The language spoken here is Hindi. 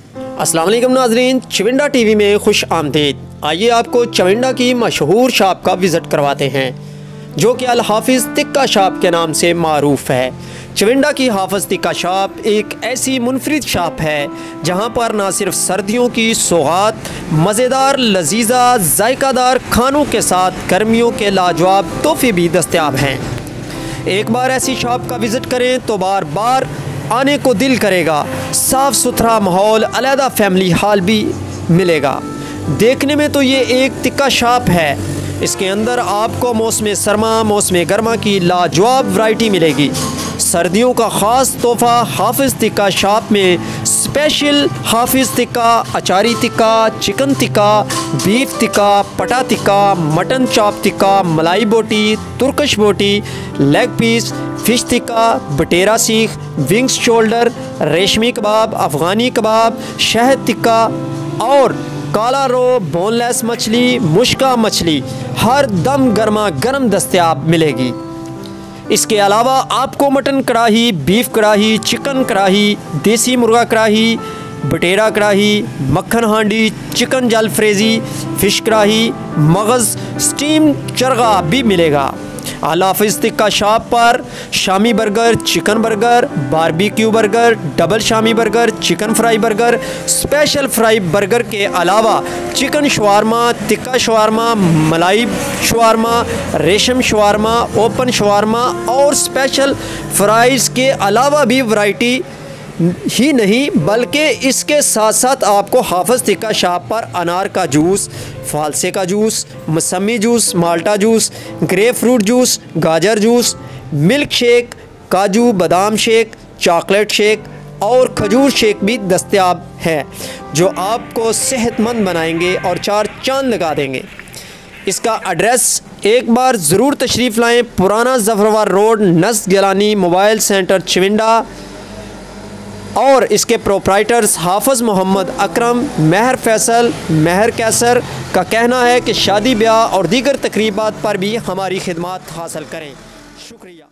अस्सलाम वालेकुम नाज़रीन, चविंडा टीवी में खुश आमदीद। आइए आपको चविंडा की मशहूर शॉप का विज़िट करवाते हैं जो कि अल हाफिज़ तिक्का शॉप के नाम से मारूफ़ है। चविंडा की हाफिज़ तिक्का शॉप एक ऐसी मुनफरिद शॉप है जहां पर ना सिर्फ सर्दियों की सौगात, मज़ेदार लजीज़ा जायकादार खानों के साथ गर्मियों के लाजवाब तोहफे भी दस्तयाब हैं। एक बार ऐसी शॉप का विज़िट करें तो बार बार आने को दिल करेगा। साफ़ सुथरा माहौल, अलहदा फैमिली हॉल भी मिलेगा। देखने में तो ये एक तिक्का शॉप है, इसके अंदर आपको मौसम सरमा मौसम गर्मा की लाजवाब वैरायटी मिलेगी। सर्दियों का ख़ास तोहफ़ा हाफिज़ तिक्का शॉप में स्पेशल हाफिज़ तिक्का, अचारी तिक्का, चिकन तिक्का, बीफ तिक्का, पटा तिक्का, मटन चॉप तिक्का, मलाई बोटी, तुर्कश बोटी, लेग पीस, फ़िश तिक्का, बटेरा सीख, विंग्स शोल्डर, रेशमी कबाब, अफ़गानी कबाब, शहद तिक्का और काला रो, बोनलेस मछली, मुश्का मछली हर दम गर्मा गर्म दस्तयाब मिलेगी। इसके अलावा आपको मटन कढ़ाई, बीफ कढ़ाई, चिकन कढ़ाई, देसी मुर्गा कढ़ाई, बटेरा कढ़ाई, मक्खन हांडी, चिकन जलफ्रेज़ी, फ़िश कढ़ाई, मगज़, स्टीम चरगा भी मिलेगा। अल हाफिज़ तिक्का शॉप पर shami burger, chicken burger, barbecue burger, double shami burger, chicken fry burger, special fry burger के अलावा चिकन शवारमा, तिक्का शवारमा, मलाई शवारमा, रेशम शवारमा, ओपन शवारमा और स्पेशल फ्राइज़ के अलावा भी वैरायटी ही नहीं बल्कि इसके साथ साथ आपको हाफिज़ तिक्का शॉप पर अनार का जूस, फालसे का जूस, मौसमी juice, Malta juice, grapefruit juice, गाजर जूस, मिल्क शेक, काजू बादाम शेक, चॉकलेट शेक और खजूर शेक भी दस्तयाब है जो आपको सेहतमंद बनाएंगे और चार चांद लगा देंगे। इसका एड्रेस एक बार ज़रूर तशरीफ़ लाएँ। पुराना ज़फ़रवार रोड, नस गिलानी मोबाइल सेंटर, चविंडा। और इसके प्रोप्राइटर्स हाफिज़ मोहम्मद अकरम, महर फैसल, महर कैसर का कहना है कि शादी ब्याह और दीगर तकरीबात पर भी हमारी खिदमत हासिल करें। शुक्रिया।